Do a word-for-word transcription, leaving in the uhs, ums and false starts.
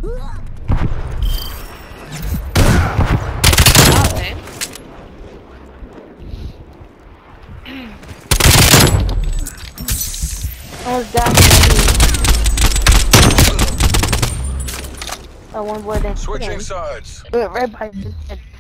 Almost got him. Oh, one boy then. Switching sides. Right by his head.